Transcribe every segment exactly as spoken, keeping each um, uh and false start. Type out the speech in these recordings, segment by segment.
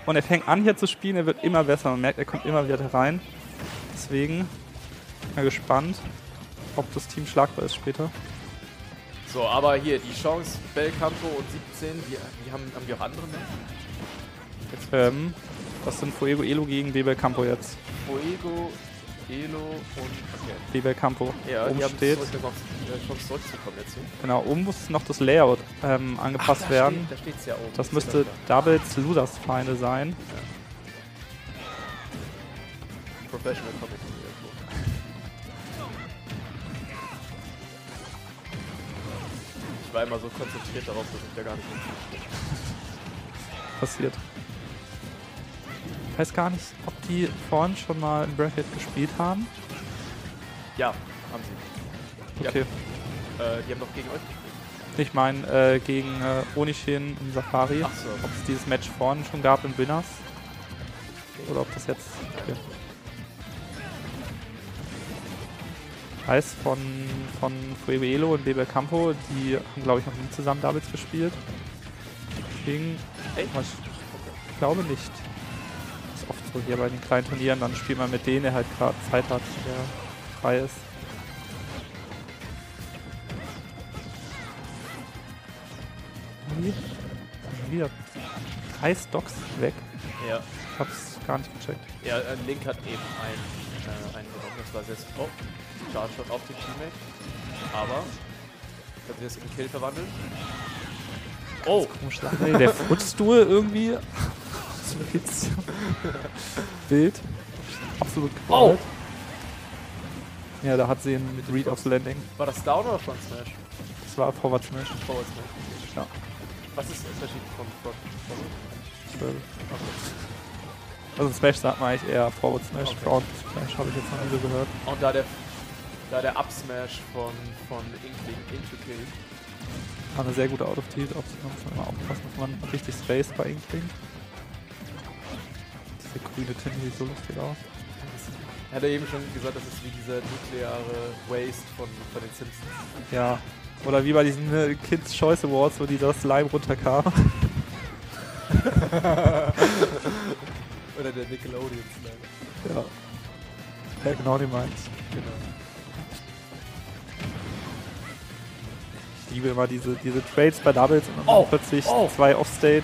Und er fängt an hier zu spielen, er wird immer besser. Man merkt, er kommt immer wieder rein. Deswegen bin ich mal gespannt, ob das Team schlagbar ist später. So, aber hier die Chance, Belcampo und siebzehn, die, die haben, haben die auch andere mehr? Jetzt, ähm, das sind Fuego Elo gegen Belcampo jetzt. Fuego, Elo und okay. Belcampo. Ja, oben die haben steht. zurück, die Chance zurückzukommen jetzt hier. Genau, oben muss noch das Layout ähm, angepasst Ach, da werden. Steht, da steht's ja oben. Das müsste Doubles Losers Feinde sein. Ja. Professional Comic. Ich war immer so konzentriert darauf, dass ich da gar nicht hin. Passiert. Ich weiß gar nicht, ob die vorhin schon mal im Bracket gespielt haben. Ja, haben sie. Okay. Ja. Äh, die haben doch gegen euch gespielt. Ich meine, äh, gegen äh, Onishin im Safari. Ach so. Ob es dieses Match vorhin schon gab im Winners. Oder ob das jetzt... Okay. Weiß von, von Fuego Elo und Belcampo, die haben, glaube ich, noch nie zusammen Doubles gespielt. Deswegen, Echt? Ich glaube nicht. Das ist oft so hier bei den kleinen Turnieren, dann spielt man mit denen, der halt gerade Zeit hat, der frei ist. Wie? Wieder drei Stocks weg. Ja. Ich hab's gar nicht gecheckt. Ja, äh, Link hat eben einen, äh, einen genommen, das war sehr oh, Charge Shot auf den Teammate. Aber ich habe das in Kill verwandelt. Oh! Komisch, der Footstool irgendwie. Bild. Absolut Oh! gewollt. Ja, da hat sie einen Read aufs Landing. War das Down oder Front Smash? Das war Forward Smash. Forward Smash. Ja. Was ist der Unterschied von Front Smash? Okay. Also Smash sagt man eigentlich eher Forward Smash. Okay. Front Smash habe ich jetzt noch nie so gehört. Und da der, da der Up Smash von, von Inkling into Kill. War eine sehr gute Out of Tilt. Muss man immer aufpassen, dass man richtig Space bei Inkling. Diese grüne Tinte sieht so lustig aus. Hat er eben schon gesagt, das ist wie dieser nukleare Waste von, von den Simpsons. Ja. Oder wie bei diesen äh, Kids Choice Awards, wo dieser Slime runterkam. Oder der Nickelodeon Slime. Ja. Ja, genau, die meinst. Genau. Ich liebe immer diese, diese Trades bei Doubles und dann Oh, plötzlich oh. zwei Offstage.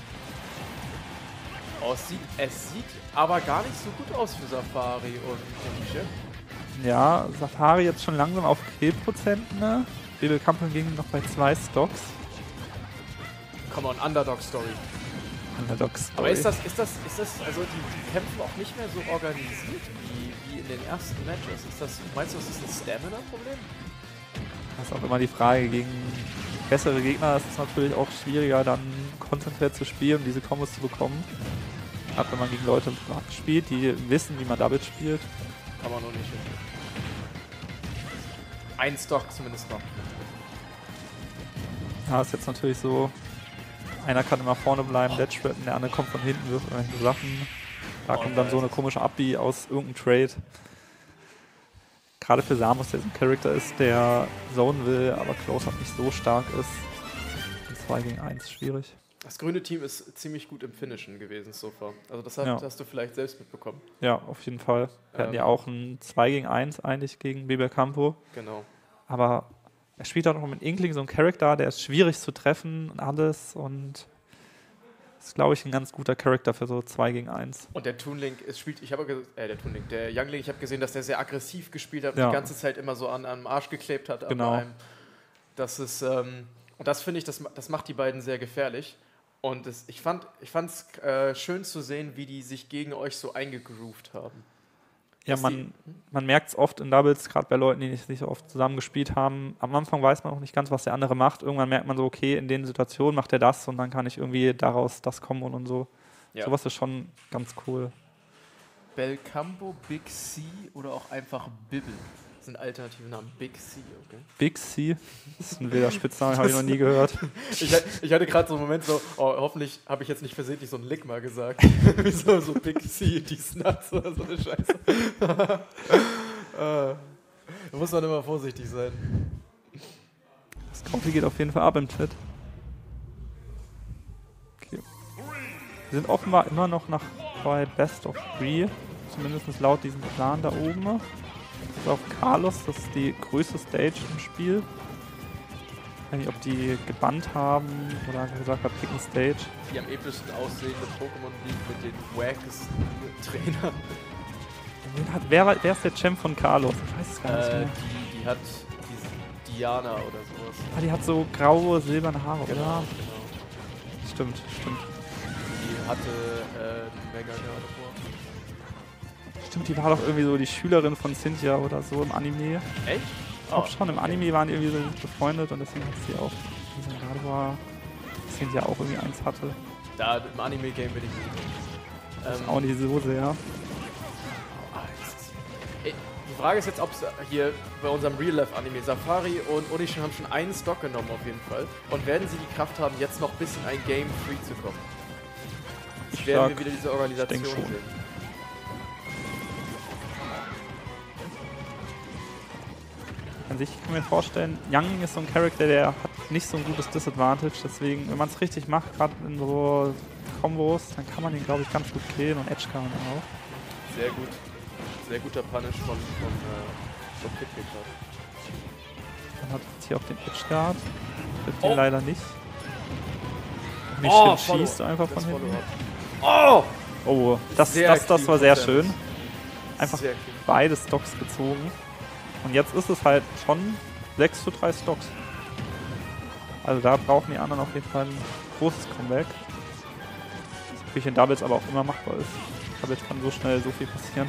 Oh, es, sieht, es sieht aber gar nicht so gut aus für Safari und Nische. Ja, Safari jetzt schon langsam auf Killprozenten, ne? Belcampo hingegen noch bei zwei Stocks. Come on, Underdog-Story. Underdogs. Aber ist das, ist das, ist das, also die, die kämpfen auch nicht mehr so organisiert wie, wie in den ersten Matches. Ist das, meinst du, das ist ein Stamina-Problem? Das ist auch immer die Frage. Gegen bessere Gegner ist es natürlich auch schwieriger, dann konzentriert zu spielen und diese Kombos zu bekommen. Gerade wenn man gegen Leute spielt, die wissen, wie man Doubles spielt. Kann man noch nicht. Ein Stock zumindest noch. Ja, ist jetzt natürlich so, einer kann immer vorne bleiben, Deadspreaden, der andere kommt von hinten, wirft irgendwelche Sachen. Da kommt dann so eine komische Up-B aus irgendeinem Trade. Gerade für Samus, der so ein Charakter ist, der Zone will, aber Close-Up nicht so stark ist. zwei gegen eins schwierig. Das grüne Team ist ziemlich gut im Finishen gewesen so far. Also das hat, Ja. hast du vielleicht selbst mitbekommen. Ja, auf jeden Fall. Wir hatten Ähm. ja auch ein zwei gegen eins eigentlich gegen Belcampo. Genau. Aber er spielt auch noch mit Inkling so einen Charakter, der ist schwierig zu treffen und alles. Und ist, glaube ich, ein ganz guter Charakter für so zwei gegen eins. Und der Toonlink, es spielt, ich habe ge- äh, der Toonlink, der Youngling, ich habe gesehen, dass der sehr aggressiv gespielt hat und Ja. die ganze Zeit immer so an am Arsch geklebt hat. Genau. An einem. Das ist, ähm, und das finde ich, das, ma- das macht die beiden sehr gefährlich. Und das, ich fand es äh, schön zu sehen, wie die sich gegen euch so eingegroovt haben. Ja, Dass man, man merkt es oft in Doubles, gerade bei Leuten, die nicht, nicht so oft zusammen gespielt haben. Am Anfang weiß man auch nicht ganz, was der andere macht. Irgendwann merkt man so, okay, in den Situationen macht er das und dann kann ich irgendwie daraus das kommen und, und so. Ja. Sowas ist schon ganz cool. Belcampo, Big C oder auch einfach Bibble sind alternative Namen. Big C, okay. Big C, das ist ein wilder Spitzname, habe ich noch nie gehört. Ich, ich hatte gerade so einen Moment so, oh, hoffentlich habe ich jetzt nicht versehentlich so einen Lick mal gesagt. Wie so, so Big C, die Nuts oder so eine Scheiße. äh, da muss man immer vorsichtig sein. Das Coffee geht auf jeden Fall ab im Chat. Okay. Wir sind offenbar immer noch nach bei Best of Three, zumindest laut diesem Plan da oben. Das ist auf Kalos, das ist die größte Stage im Spiel. Ich weiß nicht, ob die gebannt haben oder einfach gesagt haben, picken Stage. Die am epischsten aussehende Pokémon League mit den wackesten Trainern. Wen hat, wer, war- wer ist der Champ von Kalos? Ich weiß es gar nicht Äh, mehr. die, die hat diese Diana oder sowas. Ah, die hat so graue, silberne Haare, Genau, oder? genau. Stimmt, stimmt. Die hatte äh, Mega gerade vor. Stimmt, die war doch irgendwie so die Schülerin von Cynthia oder so im Anime. Echt? Ich glaube schon, im Anime waren die irgendwie so gut befreundet und deswegen hat sie auch, wie sie gerade war, Cynthia auch irgendwie eins hatte. Da im Anime-Game bin ich nicht. Ähm, Auch nicht so sehr. ah, jetzt ist- Ey, die Frage ist jetzt, ob es hier bei unserem Real-Life-Anime Safari und Onishin haben schon einen Stock genommen auf jeden Fall. Und werden sie die Kraft haben, jetzt noch bis in ein Game free zu kommen? Ich Werden sag, wir wieder diese Organisation denk schon. sehen? An sich kann ich mir vorstellen, Yang ist so ein Charakter, der hat nicht so ein gutes Disadvantage, deswegen, wenn man es richtig macht, gerade in so Kombos, dann kann man ihn, glaube ich, ganz gut killen und Edge kann man auch. Sehr gut. Sehr guter Punish von, von, äh, von Kidpick gerade. Dann hat jetzt hier auch den Edge Guard, trifft Oh. ihn leider nicht. Auch nicht Oh, schlimm, schießt einfach von Das hinten. Follow-up. Oh! Oh, das, Sehr das, das war clean sehr von schön. Samus. Einfach Sehr clean. beide Stocks gezogen. Und jetzt ist es halt schon sechs zu drei Stocks. Also da brauchen die anderen auf jeden Fall ein großes Comeback. Das natürlich in Doubles aber auch immer machbar ist. Doubles kann so schnell so viel passieren.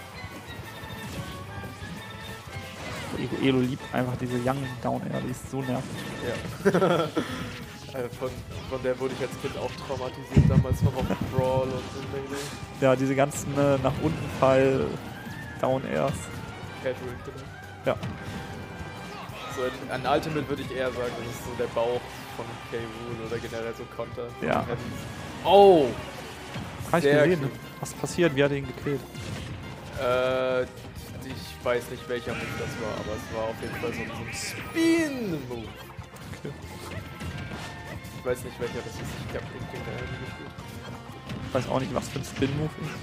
Ego Elo liebt einfach diese Young Down Air, die ist so nervig. Ja. Äh, von, von der wurde ich als Kind auch traumatisiert, damals noch auf Brawl und so. Ja, diese ganzen äh, nach unten Fall Down Airs. Casual, genau. Ja. So in, an Ultimate würde ich eher sagen, das ist so der Bauch von K-Rool oder generell so Konter. Ja. Oh! Hab ich Sehr gesehen. clean. Was passiert? Wie hat er ihn gekillt? Äh, ich weiß nicht welcher Move das war, aber es war auf jeden Fall so, so ein Spin-Move. Okay. Ich weiß nicht welcher das ist, ich habe den King der Erde gespielt. Ich weiß auch nicht, was für ein Spin-Move ist.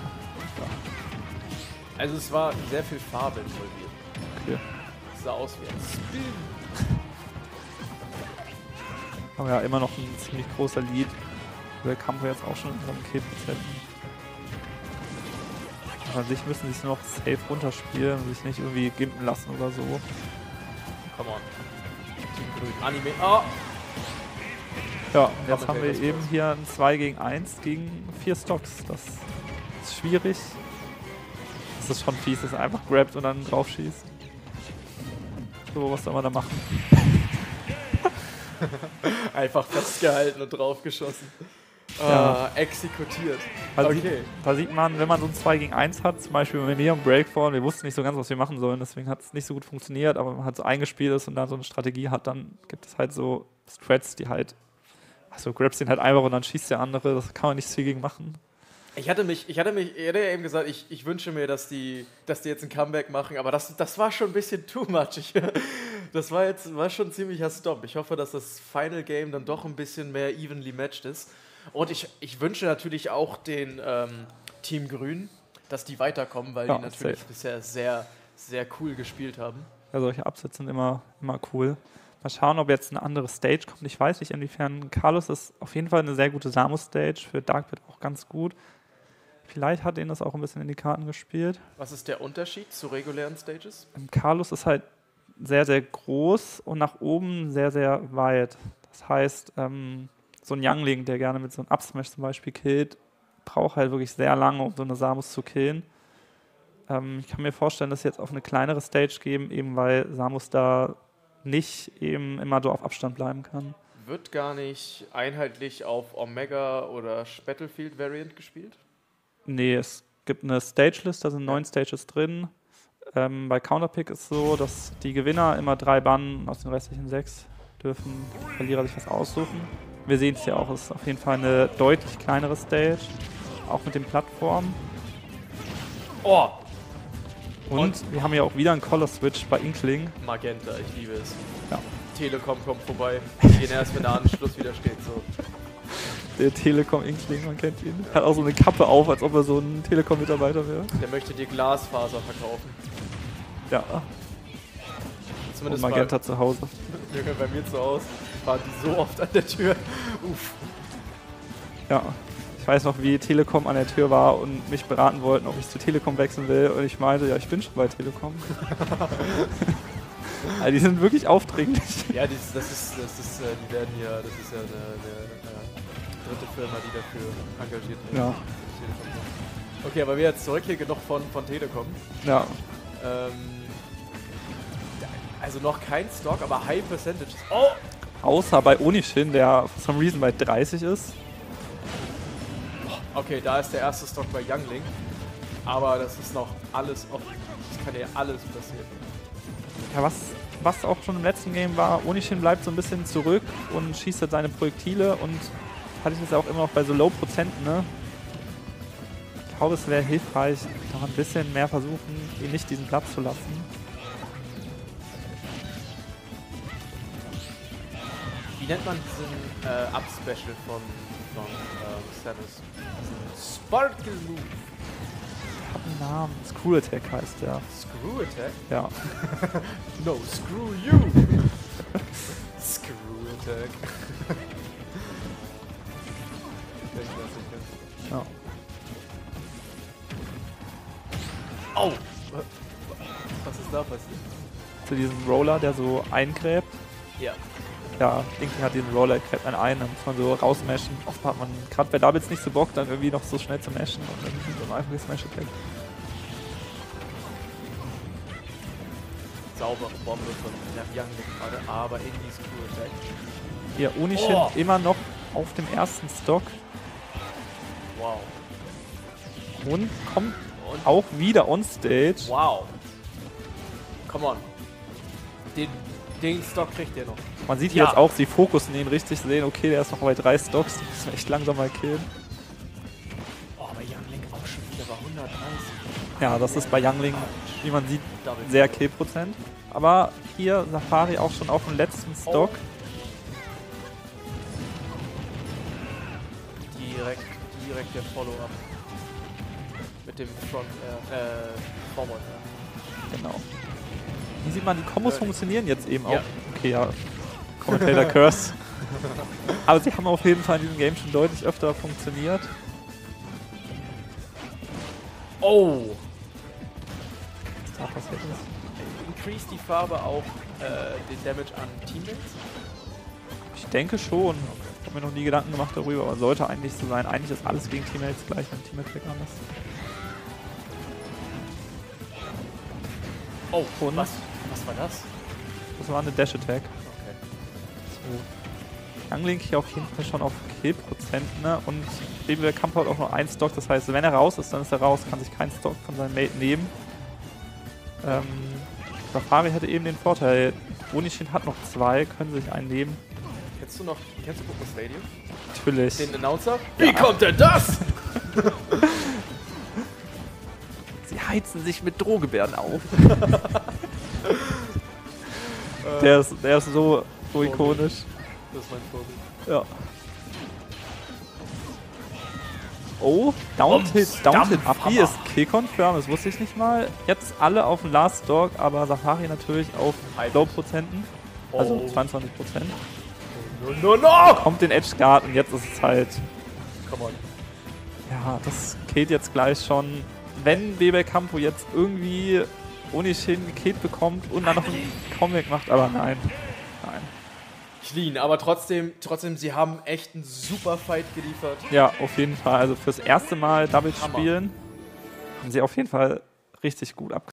Also es war sehr viel Farbe involviert. Okay. Es sah aus wie ein Spin. Aber ja, immer noch ein ziemlich großer Lead. Der Campo jetzt auch schon in unserem K-Prozent. Aber an sich müssen sie es noch safe runterspielen und sich nicht irgendwie gimpen lassen oder so. Come on. Team Grün. Anime. Oh! Ja, und jetzt Commentator haben wir ist eben raus. hier ein zwei gegen eins gegen vier Stocks. Das ist schwierig. Das ist schon fies, dass er einfach grabt und dann drauf schießt. So, was soll man da machen? Einfach festgehalten und draufgeschossen. Ja. Äh, exekutiert. Da, Okay. sieht, da sieht man, wenn man so ein zwei gegen eins hat, zum Beispiel mit mir und Breakfall, wir wussten nicht so ganz, was wir machen sollen, deswegen hat es nicht so gut funktioniert, aber wenn man halt so eingespielt ist und dann so eine Strategie hat, dann gibt es halt so Strats, die halt, also grabst den halt einfach und dann schießt der andere, das kann man nicht viel gegen machen. Ich hatte mich, ich hatte mich, ich hatte ja eben gesagt, ich, ich wünsche mir, dass die, dass die jetzt ein Comeback machen, aber das, das war schon ein bisschen too much. Ich, das war jetzt war schon ein ziemlicher Stop. Ich hoffe, dass das Final Game dann doch ein bisschen mehr evenly matched ist. Und ich, ich wünsche natürlich auch den ähm, Team Grün, dass die weiterkommen, weil Ja, die natürlich safe. bisher sehr, sehr cool gespielt haben. Ja, solche Upsets sind immer, immer cool. Mal schauen, ob jetzt eine andere Stage kommt. Ich weiß nicht, inwiefern Carlos ist auf jeden Fall eine sehr gute Samus-Stage, für Darkbit auch ganz gut. Vielleicht hat ihn das auch ein bisschen in die Karten gespielt. Was ist der Unterschied zu regulären Stages? Ähm, Carlos ist halt sehr, sehr groß und nach oben sehr, sehr weit. Das heißt, ähm, so ein Youngling, der gerne mit so einem Upsmash zum Beispiel killt, braucht halt wirklich sehr lange, um so eine Samus zu killen. Ähm, ich kann mir vorstellen, dass sie jetzt auf eine kleinere Stage geben, eben weil Samus da nicht eben immer so auf Abstand bleiben kann. Wird gar nicht einheitlich auf Omega oder Battlefield Variant gespielt? Nee, es gibt eine Stagelist, da sind neun Stages drin. Ähm, bei Counterpick ist es so, dass die Gewinner immer drei bannen, aus den restlichen sechs dürfen Verlierer sich was aussuchen. Wir sehen es ja auch, es ist auf jeden Fall eine deutlich kleinere Stage, auch mit den Plattformen. Oh! Und, Und? wir haben ja auch wieder einen Color-Switch bei Inkling. Magenta, ich liebe es. Ja. Telekom kommt vorbei. Wir gehen erst, wenn der Anschluss wieder steht. So. Der Telekom-Inkling, man kennt ihn. Hat auch so eine Kappe auf, als ob er so ein Telekom-Mitarbeiter wäre. Der möchte dir Glasfaser verkaufen. Ja. Zumindest Und Magenta bei, zu Hause. Junge, bei mir zu Hause waren die so oft an der Tür. Uff. Ja. Ich weiß noch, wie Telekom an der Tür war und mich beraten wollten, ob ich zu Telekom wechseln will. Und ich meinte, ja, ich bin schon bei Telekom. Also die sind wirklich aufdringlich. Ja, das, das ist, das ist, äh, die werden ja, das ist ja eine, eine, eine dritte Firma, die dafür engagiert wird. Ja. Okay, aber wir jetzt zurück hier genug von, von Telekom. Ja. Ähm, also noch kein Stock, aber High Percentages. Oh! Außer bei Onishin, der for some reason bei dreißig ist. Okay, da ist der erste Stock bei Youngling. Aber das ist noch alles offen. Das kann ja alles passieren. Ja, was, was auch schon im letzten Game war, Onishin bleibt so ein bisschen zurück und schießt halt seine Projektile und hatte ich das ja auch immer noch bei so Low-Prozenten, ne? Ich glaube, es wäre hilfreich, noch ein bisschen mehr versuchen, ihn nicht diesen Platz zu lassen. Wie nennt man diesen äh, Up-Special von, von ähm, Samus? Sparkle Move. Ich hab einen Namen. Screw Attack heißt der. Screw Attack? Ja. No, screw you! Screw Attack. Der Klassiker. Ja. Au! Was ist da passiert? Zu diesem Roller, der so eingräbt. Ja. Ja, Inkling hat diesen Roller, gräbt man ein, dann muss man so rausmashen. Oft hat man, gerade bei Doubles nicht so Bock, dann irgendwie noch so schnell zu mashen und dann so ein einfaches Smash-Attack. Saubere Bombe von Youngling gerade, aber in die Screw Attack. Hier, Onishin Oh. immer noch auf dem ersten Stock Wow. und kommt Und auch wieder on stage. wow. Come on. Den, den Stock kriegt ihr noch. Man sieht hier Ja. jetzt auch, sie fokussen ihn richtig, sehen, okay, der ist noch bei drei Stocks, die müssen wir echt langsam mal killen. Oh, aber Youngling auch schon wieder bei hundertdreißig. Ja, das ist bei Youngling, wie man sieht, Double sehr Kill. Killprozent. Aber hier Safari auch schon auf dem letzten Stock. Direkt, direkt der Follow-up. Mit dem Front, äh, äh, Forward. Ja. Genau. Hier sieht man, die Kombos Learning. funktionieren jetzt eben Ja. auch. Okay, ja. Commentator Curse. Aber sie haben auf jeden Fall in diesem Game schon deutlich öfter funktioniert. Oh! Was da passiert ist. Increase die Farbe auch äh, den Damage an Teammates? Ich denke schon. Ich habe mir noch nie Gedanken gemacht darüber, aber sollte eigentlich so sein. Eigentlich ist alles gegen Teammates gleich, wenn Teammates weg anders. Oh, Und? was? Was war das? Das war eine Dash-Attack. Okay. So. Youngling hier auf jeden Fall schon auf Killprozent, ne? Und Baby Camp hat auch nur ein Stock, das heißt, wenn er raus ist, dann ist er raus, kann sich keinen Stock von seinem Mate nehmen. Ähm, Safari hatte eben den Vorteil, Onishin hat noch zwei, können sich einen nehmen. Kennst du noch, kennst du Pokémon Stadium? Natürlich. Den Announcer? Ja. Wie kommt denn das? Sie heizen sich mit Drohgebärden auf. der, ist, der ist so, so ikonisch. Das ist mein Vorbild. Ja. Oh, Down-Hit, Ums, Down-Hit Dampfhammer. Up ist Kill-Confirm, das wusste ich nicht mal. Jetzt alle auf dem Last Stock, aber Safari natürlich auf Low-Prozenten, also Oh. zweiundzwanzig Prozent. No, no, no! Kommt den Edge Guard und jetzt ist es halt, Come on. ja, das killt jetzt gleich schon. Wenn Bebel Campo jetzt irgendwie Onishin gekillt bekommt und dann noch einen Comeback macht, aber nein, nein. Clean, aber trotzdem, trotzdem, sie haben echt einen super Fight geliefert. Ja, auf jeden Fall, also fürs erste Mal Doubles Hammer. spielen, haben sie auf jeden Fall richtig gut abgeschlossen.